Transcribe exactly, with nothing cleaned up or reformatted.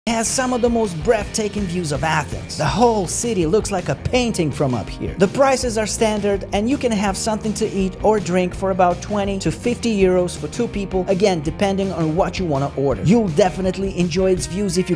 It has some of the most breathtaking views of Athens. The whole city looks like a painting from up here. The prices are standard and you can have something to eat or drink for about twenty to fifty euros for two people, again depending on what you want to order. You'll definitely enjoy its views if you